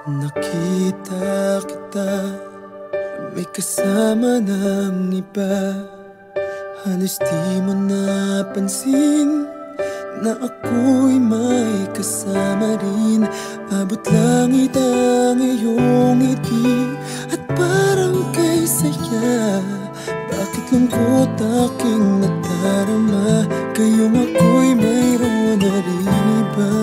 Nakita kita, may kasama ng iba. Halos di mo napansin na ako'y may kasama rin. Abot langit ang iyong ngiti at parang kay saya. Bakit lungkot aking nadarama, kayong ako'y mayroon na rin iba.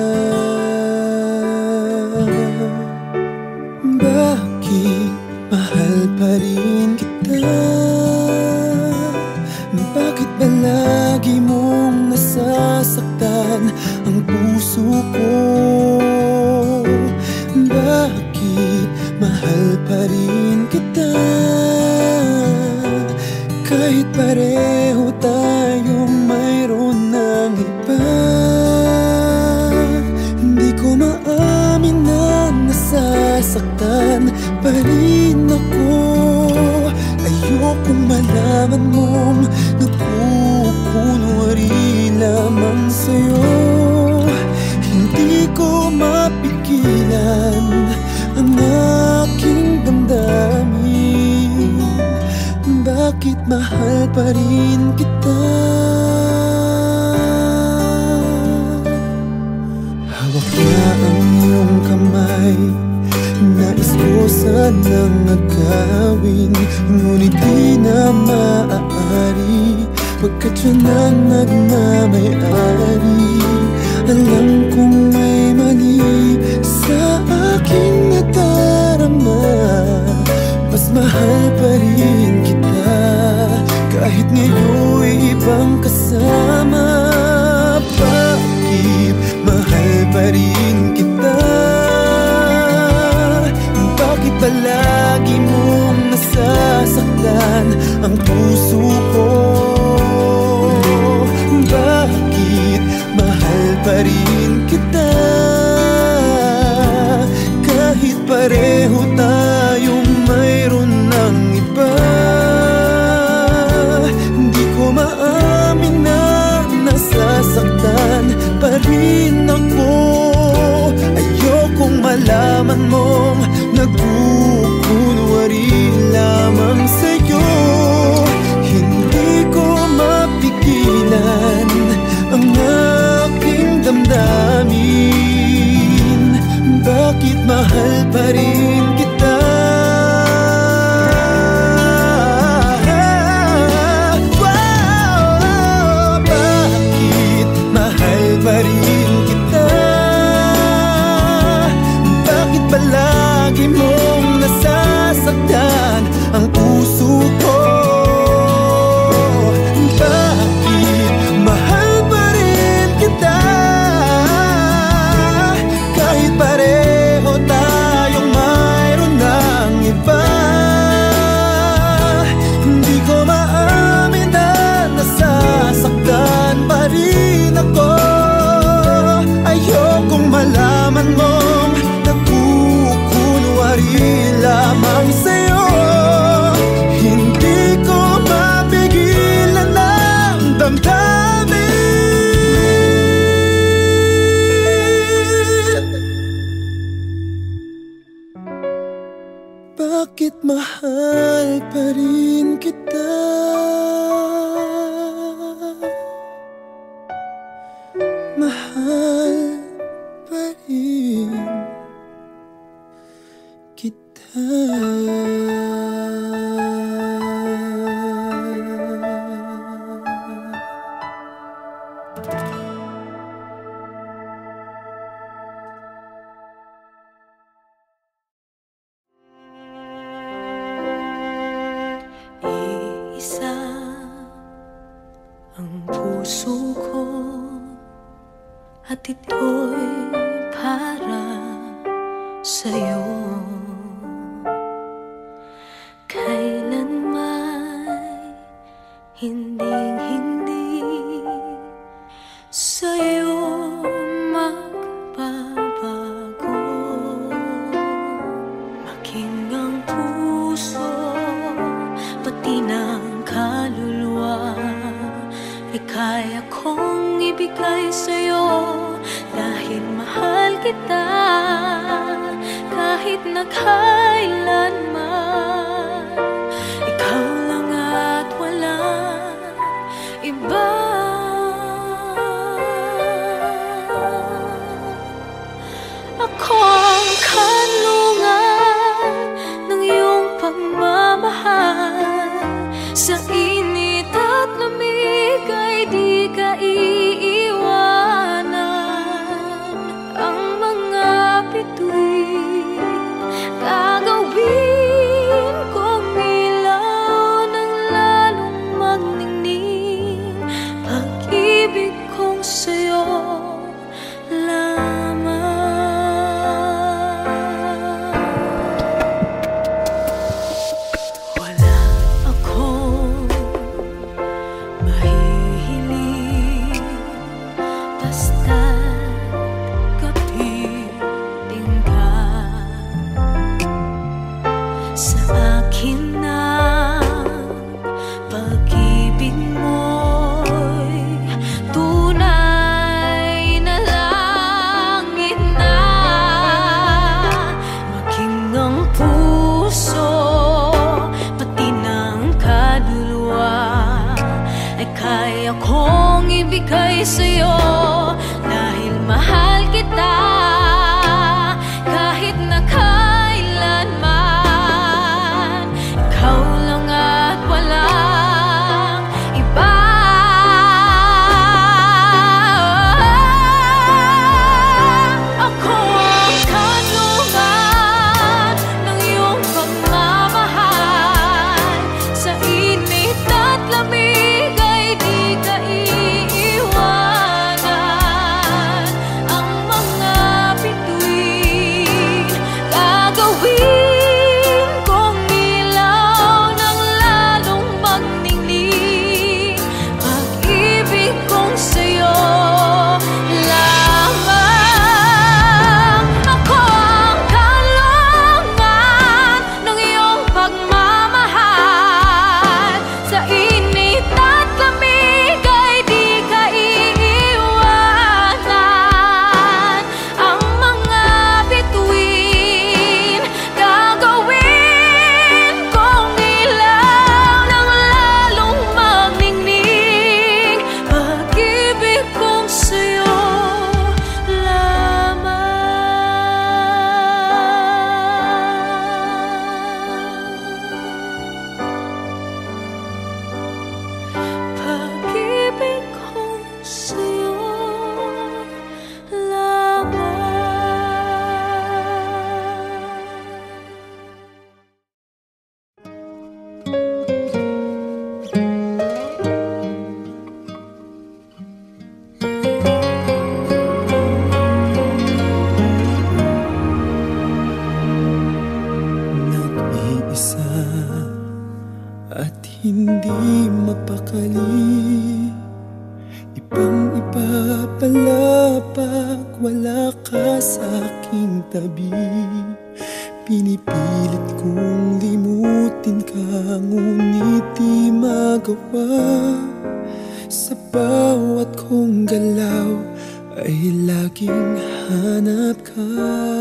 Bakit mahal pa rin kita? Bakit ba lagi mong nasasaktan ang puso ko? Bakit mahal pa rin kita? Kahit pareho tayong mayroon ng iba. Hindi ko maamin na nasasaktan pa rin ako. Ayokong malaman mong nagkukunwari lamang sa'yo. Hindi ko mapigilan ang aking damdamin. Bakit mahal pa rin kita? Hawak niya ang iyong kamay, nais ko sanang agawin, ngunit di na maaari, pagkat siya na nagmamayari. Alam kong may mali sa aking nadarama, mas mahal pa rin kita, kahit ngayon'y ibang kasama. Bakit mahal pa rin kita? Bakit palagi mong nasasaktan ang puso ko? Bakit mahal pa rin kita? Kahit pareho tayong mayroon ng iba. Hindi ko maamin na nasasaktan pa rin ako. Ayokong malaman mong nagkukunwari lamang sa'yo. Hindi ko mapigilan ang aking damdamin. Bakit mahal pa rin kita? Bakit mahal pa rin kita? Bakit palagi mong nasasaktan ang puso ko? Bakit mahal pa rin kita? Kahit pareho tayong mayroon ng iba. Hindi ko maamin na nasasaktan pa rin ako. Ayokong malaman mong nagkukunwari lamang sa'yo. Hindi ko mapigilan ang damdamin. Bakit mahal pa rin kita? Mahal pa rin kita. Iisa ang puso ko at ito'y para sa'yo. Kailanman hinding-hindi sa'yo magbabago. Maging ang puso, pati ng kaluluwa, ay kaya kong ibigay sa'yo dahil mahal kita. na kailanman. Ikaw lang at walang iba. Ako ang kanlungan ng iyong pagmamahal. Sa init at lamig ay di ka iiwanan. Ang mga bituin gagawin kong ilaw ng lalong magningning. Pag-ibig kong sa'yo lamang. Wala akong mahihiling, basta't kapiling ka. Sa akin ang pag-ibig mo'y tunay na langit na. Maging ang puso, pati ng kaluluwa, ay kaya kong ibigay sa'yo. Dahil mahal kita kahit na kailanman. Ikaw lang at walang iba. Ako ang kanlungan ng iyong pagmamahal. Sa init at lamig ay di ka iiwanan. Ang mga bituin gagawin kong ilaw ng lalong magningning. Pag-ibig kong sa'yo lamang. Ako ang kalungan ng iyong pagmamahal. Sa init at lamig ay di ka iiwanan. Ang mga bituin gagawin kong ilaw ng lalong magningning. Pag-ibig kong sa'yo lamang. Pag-ibig kong sa'yo Nag-iisa at hindi mapakali. Ibang-iba pala pag wala ka sa aking tabi. Pinipilit kong limutin ka, ngunit di magawa. Sa bawat kong galaw ay laging hanap ka.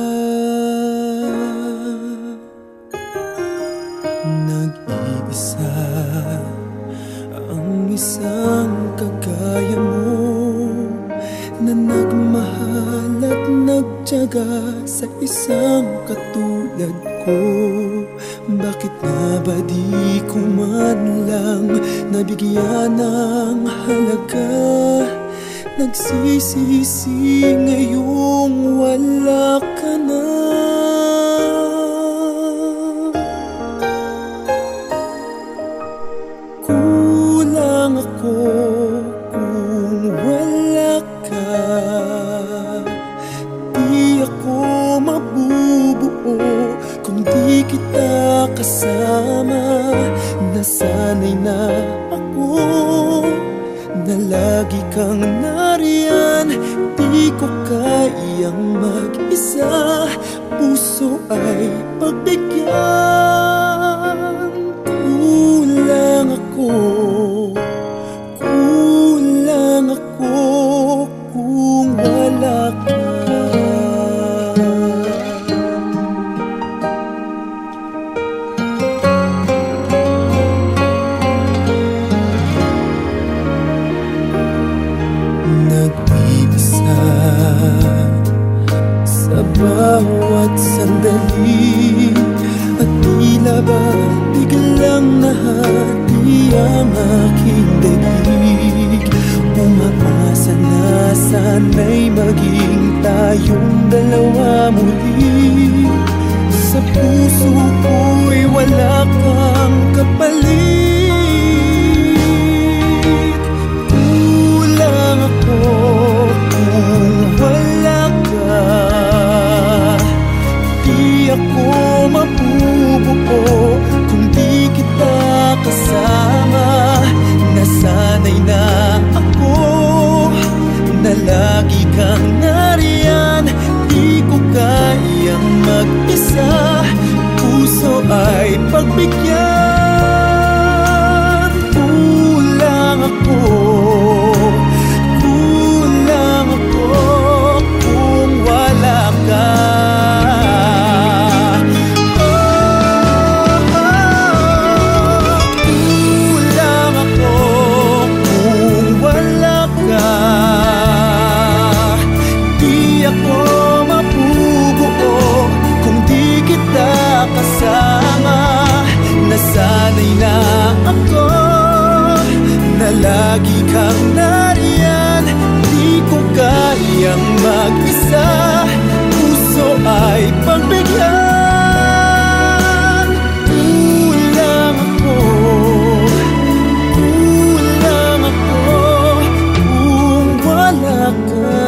Nag-iisa ang isang kagaya mo, na nagmahal at nagtiyaga sa isang katulad ko. Bakit nga ba di ko man lang nabigyan ng halaga? Nagsisisi ngayong wala ka na. Kulang ako kung wala ka. Di ako mabubuo kung di kita kasama. Nasanay na ako na lagi kang nariyan. Di ko kayang mag-isa, puso ay pagbigyan. Kulang ako, kulang ako kung wala ka. muli. At tila ba biglang nahati ang aking daig. Umaasa na sana'y maging tayong dalawa muli. Sa puso ko'y wala kang kapalit. Kulang ako kung wala ka. Di ako mabubuo kung di kita kasama. Nasanay na ako na lagi kang nariyan. Di ko kayang mag-isa, puso ay pagbigyan. Kulang ako kung wala ka. Kulang ako kung wala ka. Di ako mabubuo kung di kita kasama. Nasanay na ako na lagi kang nariyan. Di ko kayang mag-isa, puso ay pagbigyan. Kulang ako kung wala ka.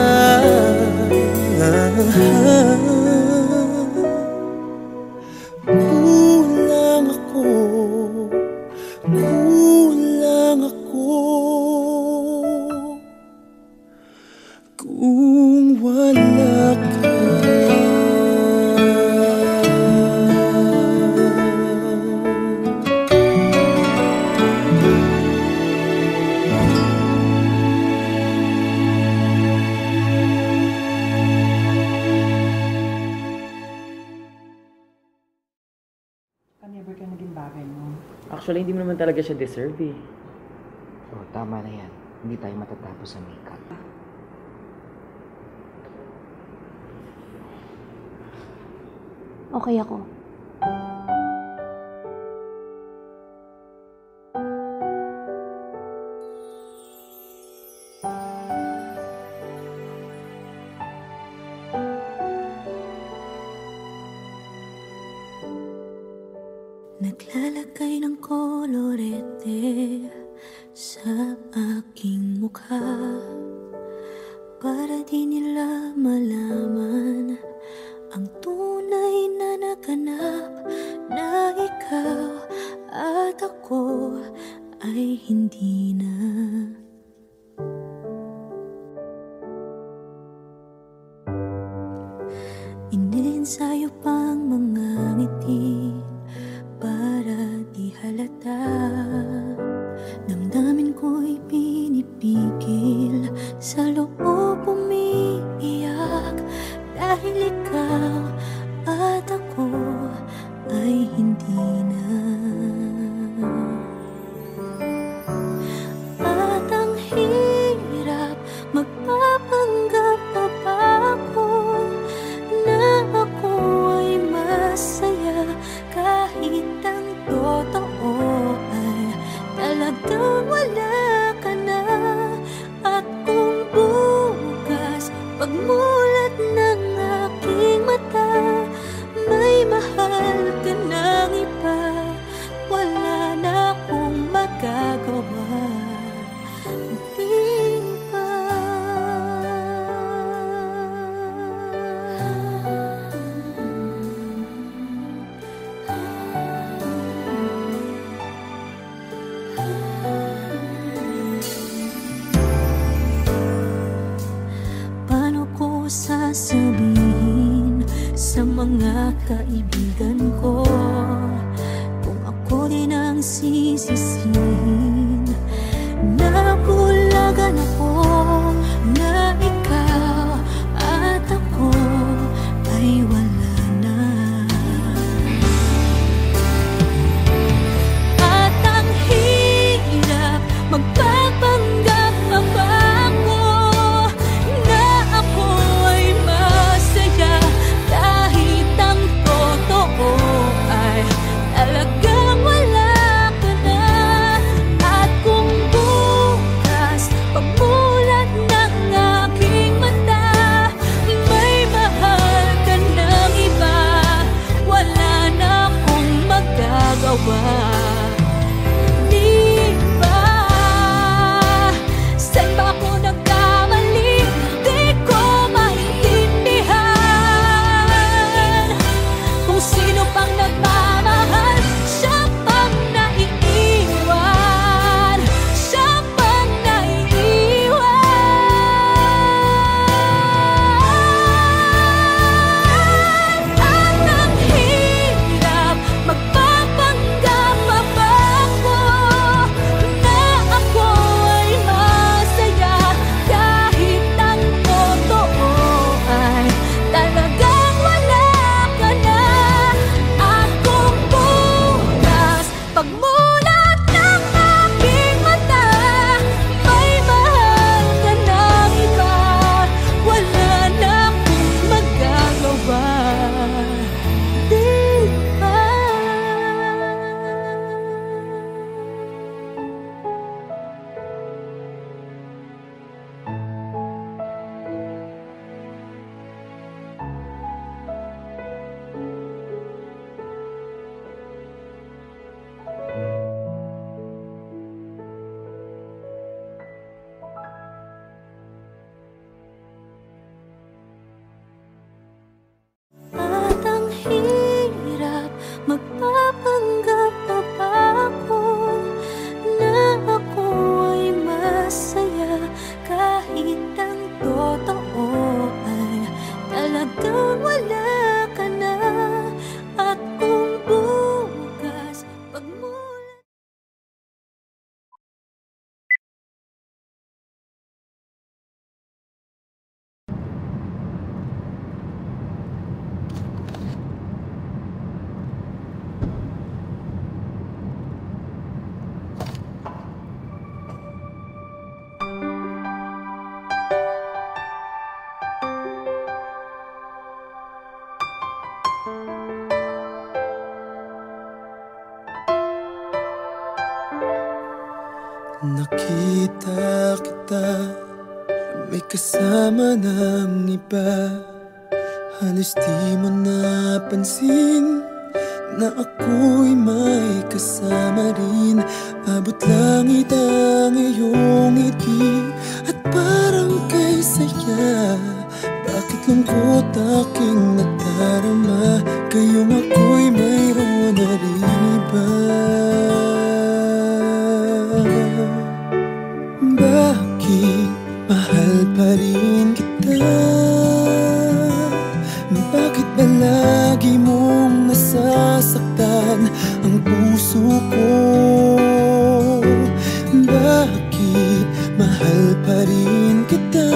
Kulang ako kung wala ka. Never ka naging bagay mo. Actually, hindi mo naman talaga siya deserve eh. Oh, tama na yan. Hindi tayo matatapos sa makeup. Okay ako. Naglalagay ng kolorete sa aking mukha para di nila malaman ang tunay na naganap, na ikaw at ako ay hindi na. Iniensayo pang mga ngiti para di halata. Damdamin ko'y pinipigil, sa loob umiiyak, dahil ikaw at ako ay hindi na. At ang hirap, magpapanggap pa ba ako na ako ay masaya, kahit ang totoo ay talagang wala ka na. At kung bukas pagmulat ng aking mata, may mahal ka ng iba, wala na akong magagawa. Di ba? Paano ko sasabihin sa mga kaibigan ko kung ako din ang sisisihin? Nabulagan ako na ikaw at ako ay wala na. At ang hirap, magpapanggap pa ba ako na ako ay masaya, kahit ang totoo Nakita kita, may kasama ng iba. Halos di mo napansin na ako'y may kasama rin. Abot langit ang iyong ngiti at parang kay saya. Bakit lungkot aking nadarama, kayong ako'y mayroon na rin iba? Bakit mahal pa rin kita? Bakit ba lagi mong nasasaktan ang puso ko? Bakit mahal pa rin kita?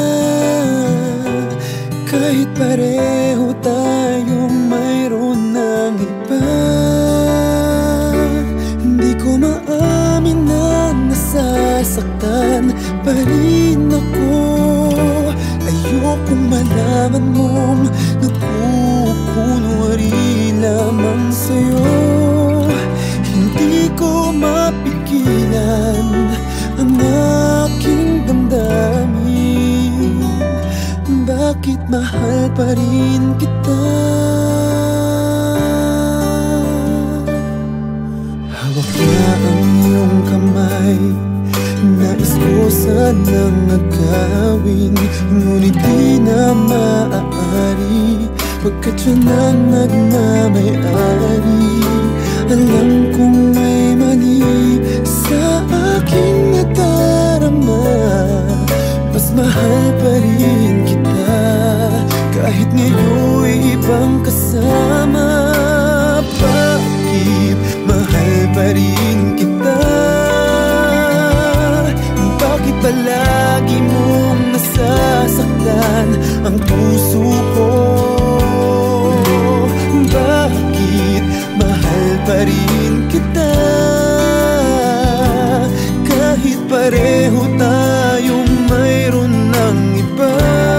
Kahit pareho tayong mayroon ng iba. Hindi ko maamin na nasasaktan pa rin ako. Ayokong malaman mong nagkukunwari lamang sa'yo. Hindi ko mapigilan ang aking damdamin. Bakit mahal pa rin kita? Hawak na ang iyong kamay, nais ko sanang agawin, ngunit di na maaari, pagkat siya nang nagmamayari. Alam kong may mali sa aking nadarama, mas mahal pa rin kita, kahit ngayon'y ibang kasama. Bakit mahal pa rin kita? Bakit ba lagi mong nasasaktan ang puso ko? Bakit mahal pa rin kita? Kahit pareho tayong mayroon ng iba.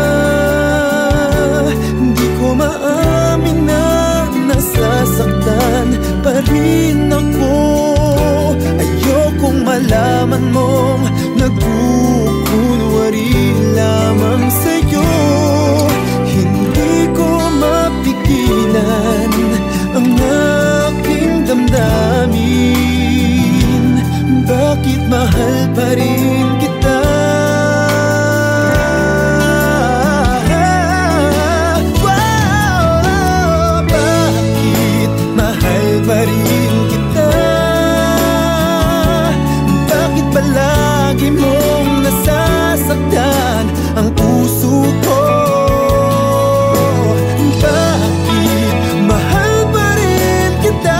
Di ko maamin na nasasaktan pa rin ako. Ayokong malaman mong nagkukunwari lamang sa'yo. Hindi ko mapigilan ang aking damdamin. Bakit mahal pa rin kita? Bakit mahal pa rin kita? Bakit ba lagi mong nasasaktan ang puso ko? Bakit mahal pa rin kita?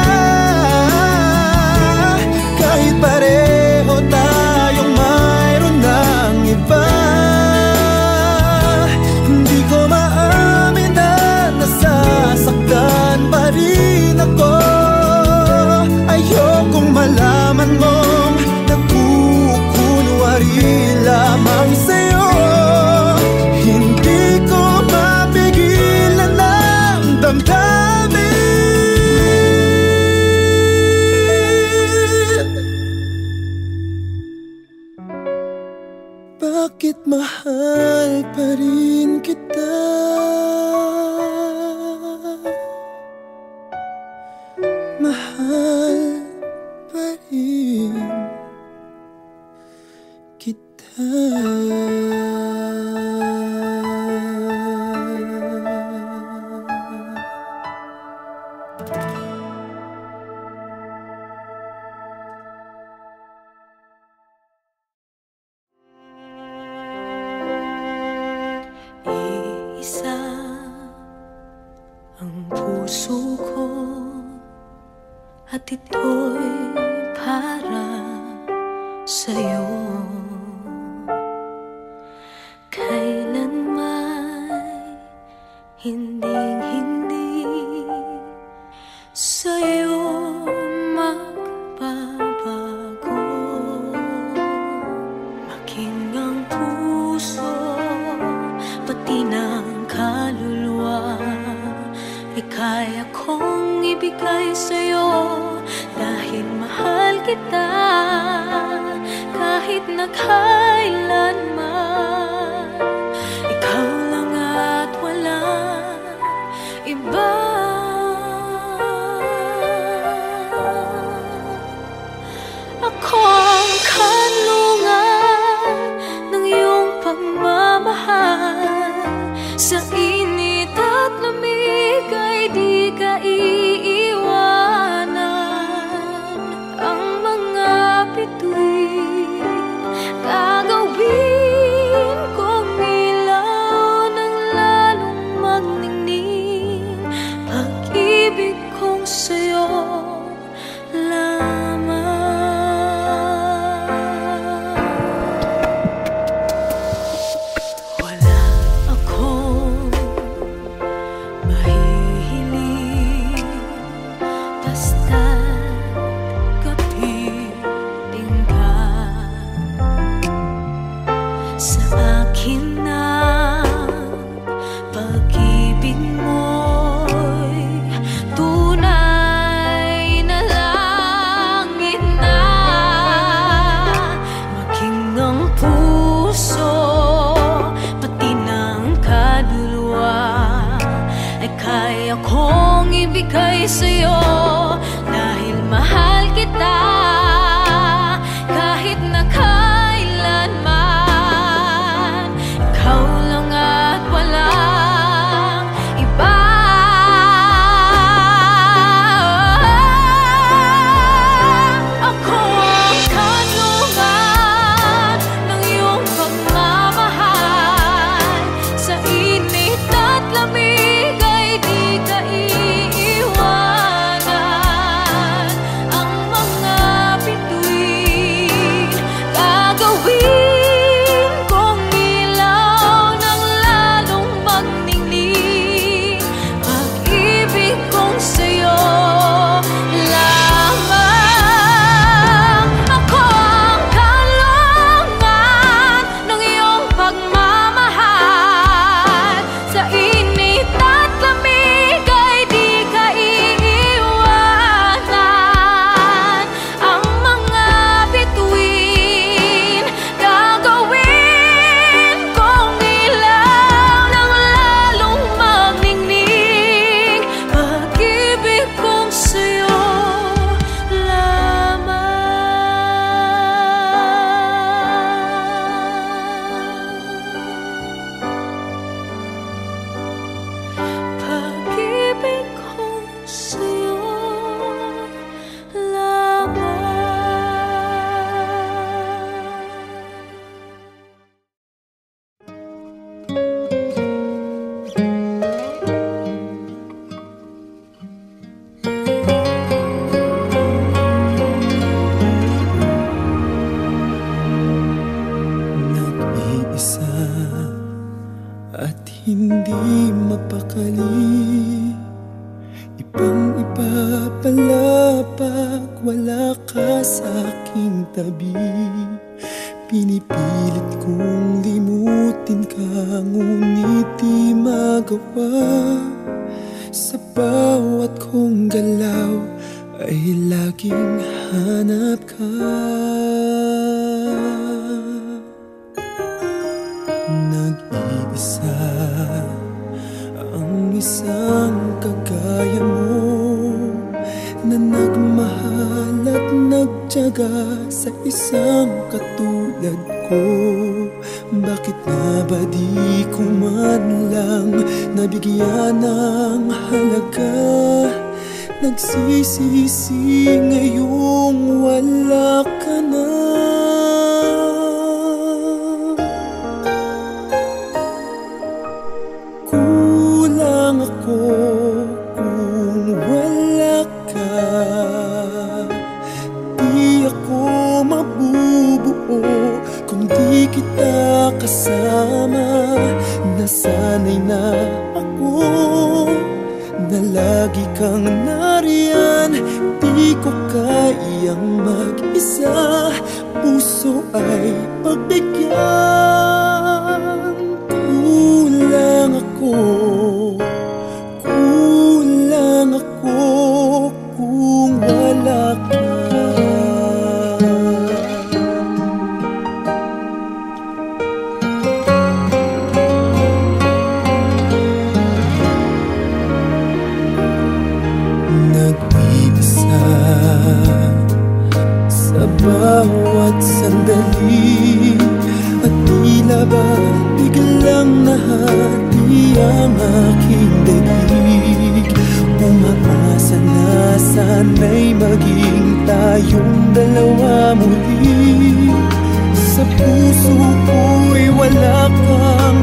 Kahit pareho tayong mayroon ng iba. Hindi ko maamin na nasasaktan pa rin ako. Ayokong malaman mong nagkukunwari lamang sa'yo. Hindi ko mapigilan ang damdamin. Bakit mahal pa rin kita? Mahal pa rin kita. Iisa ang puso ko at ito'y para sa'yo. Kailanman hinding-hindi sa'yo magbabago. Maging ang puso pati ng kaluluwa ay kaya kong ibigay sa'yo dahil mahal kita kahit na kailanman. Ikaw lang at walang iba. Ako ang kanlungan ng iyong pagmamahal. Sa init at lamig ay di ka iiwanan. Ang mga bituin gagawin kong ilaw ng lalong magningning. Pag-ibig kong sa'yo lamang. Wala akong mahihiling, basta't kapiling ka. Sa akin ang pag-ibig mo'y tunay na langit na. Maging ang puso, pati ng kaluluwa ay kaya kong ibigay sa'yo dahil mahal kita kahit na kailanman. Ikaw lang at walang iba. Ako ang kanlungan ng iyong pagmamahal. Sa init at lamig ay di ka iiwanan. Ang mga bituin gagawin kong ilaw ng lalong magningning. Pag-ibig kong sa'yo lamang. Ako ang kalungan ng iyong pagmamahal. Sa init at lamig ay di ka iiwanan. Ang mga bituin gagawin kong ilaw ng lalong magningning. Pag-ibig kong sa'yo lamang. Pag-ibig kong sa'yo Nag-iisa at hindi mapakali. Ibang-iba pala pag wala ka sa aking tabi. Pinipilit kong limutin ka, ngunit di magawa. Sa bawat kong galaw ay laging hanap ka. Nag-iisa ang isang kagaya mo, na nagmahal at nagtiyaga sa isang katulad ko. Bakit nga ba di ko man lang nabigyan ng halaga? Nagsisisi ngayong wala ka na. Kulang ako kung wala ka. Di ako mabubuo kung di kita kasama. Nasanay na ako na lagi kang nariyan. Di ko kayang mag-isa, puso ay pagbigyan. Kulang ako, kulang ang aking daig. Umaasa na sana'y maging tayong dalawa muli. Sa puso ko'y wala kang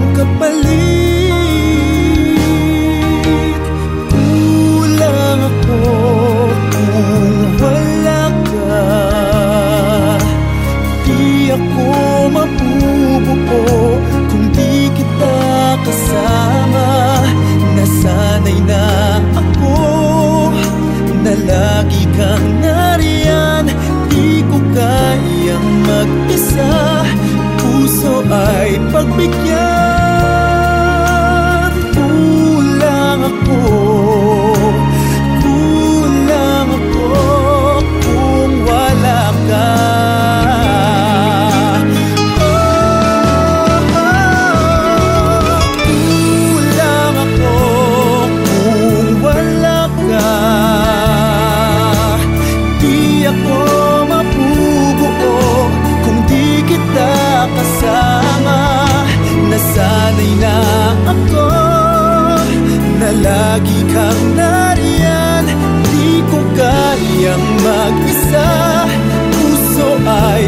kapalit. Kulang ako kung wala ka. Di ako mabubuo kung di kita kasama. Nasanay na ako na lagi kang nariyan. Di ko kayang mag-isa, puso ay pagbigyan. Kulang ako kung wala ka. Nasanay na ako na lagi kang nariyan. Di ko kayang mag-isa, puso ay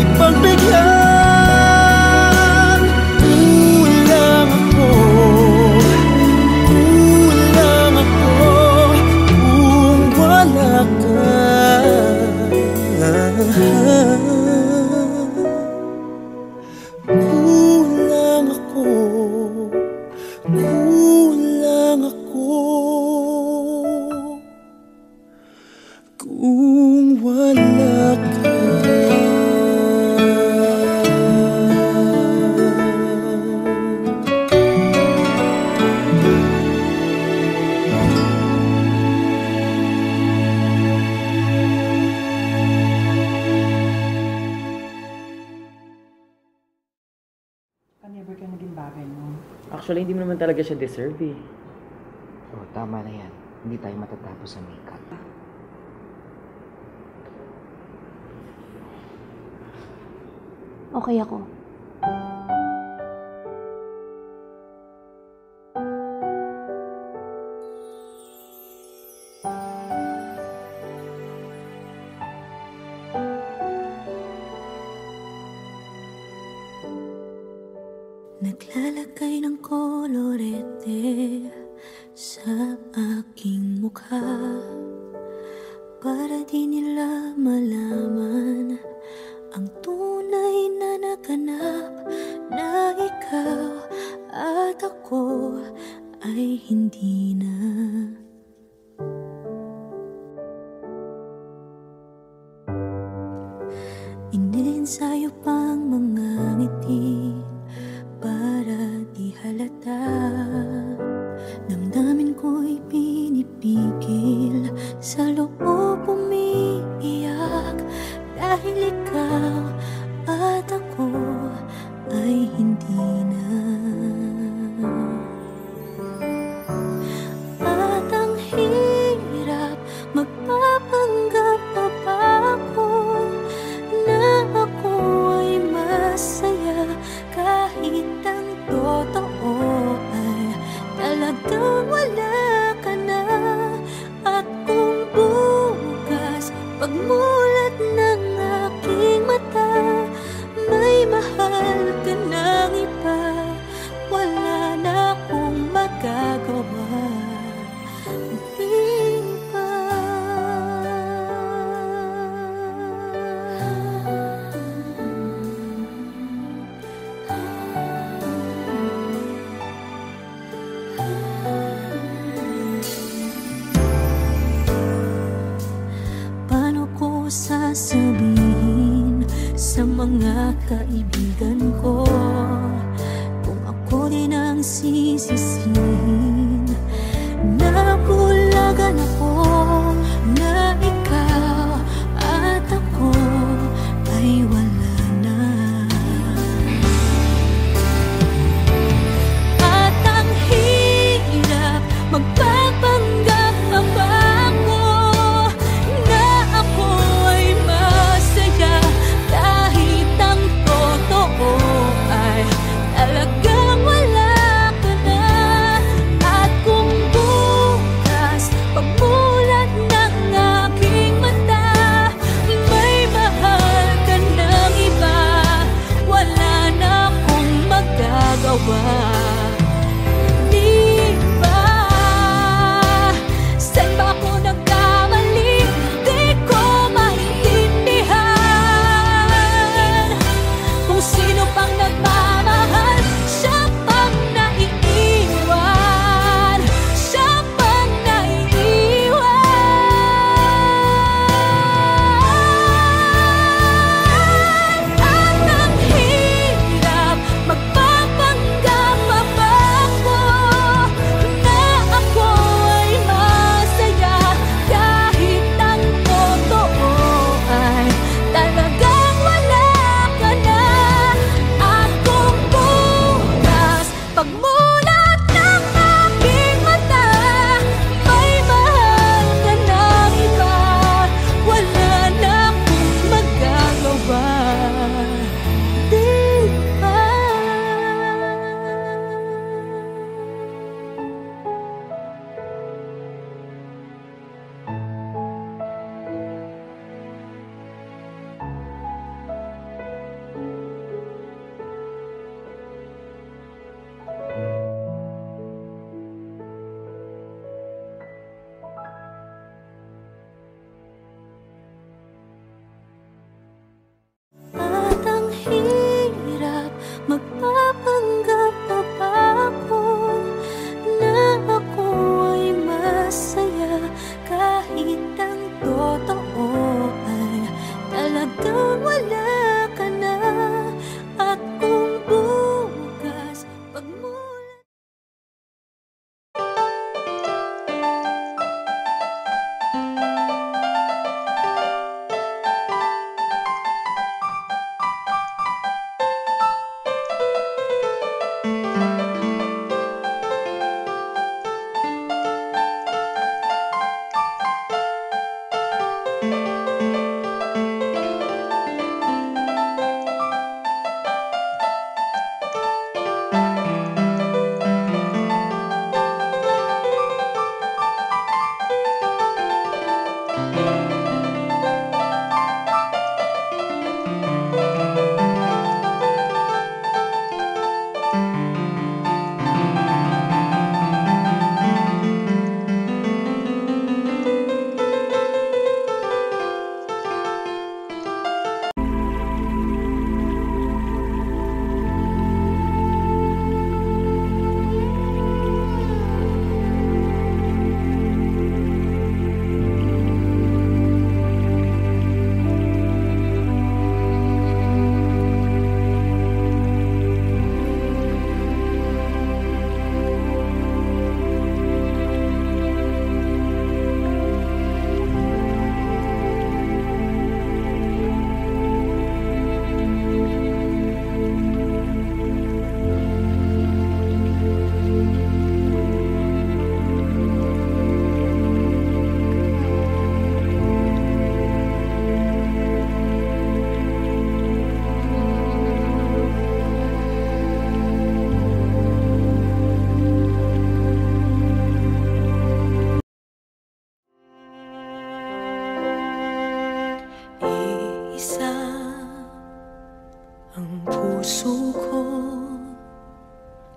pagbigyan. Kulang ako kung wala ka. Kung wala ka. Never ka naging bagay mo. Actually, hindi mo naman talaga siya deserve eh. So, tama na yan. Hindi tayo matatapos sa makeup. Okay ako. Naglalagay ng kolorete sa aking mukha para di nila malaman ang tunay na naganap, na ikaw at ako ay hindi na. Iniensayo pang mga ngiti para di halata. Damdamin ko'y pinipigil, sa loob umiiyak, dahil ikaw at ako ay hindi na. At ang hirap, magpapanggap pa ba ako na ako ay masaya, kahit ang totoo ay talagang wala ka na. At kung bukas pagmulat ng aking mata, may mahal ka ng iba, wala na akong magagawa. Di ba? Paano ko sasabihin sa mga kaibigan ko kung ako din ang sisisihin? Nabulagan ako na ikaw at ako ay wala na. At ang hirap, magpapanggap pa ba ako na ako ay masaya, kahit ang totoo ay talagang wala ka na.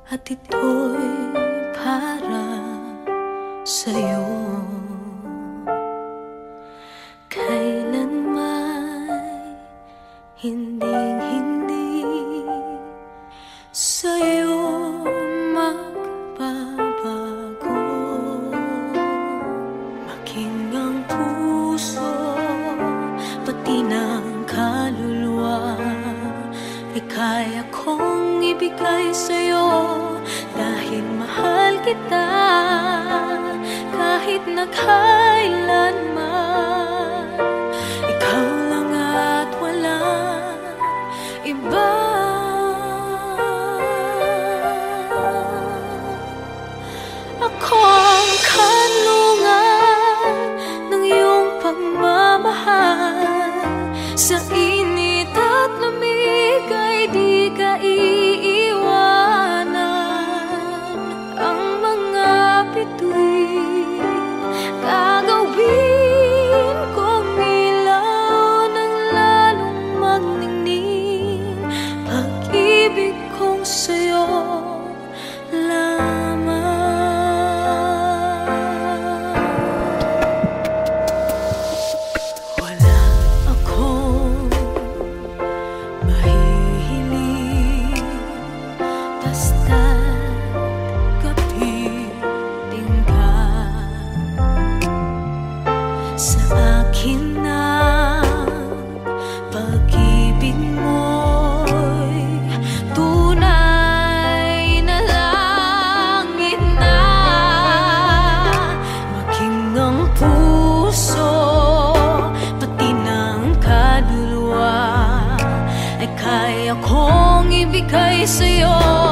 at ito'y para sa'yo. Kailanman hinding-hindi sa'yo magbabago. Making ang puso, pati ng kaluluwa, ay kaya kong ibigay sa'yo. Dahil mahal kita kahit na kailanman. Ikaw lang at walang iba. Ako ang kanlungan ng iyong pagmamahal. Sa init at lamig ay di ka iiwanan. Ang mga bituin gagawin kong ilaw ng lalong magningning. Pag-ibig kong sa'yo lamang. Wala akong mahihiling, basta't kapiling ka. Sa akin ang pag-ibig mo'y tunay na langit na. Maging ang puso, pati ng kaluluwa, ay kaya kong ibigay sa'yo.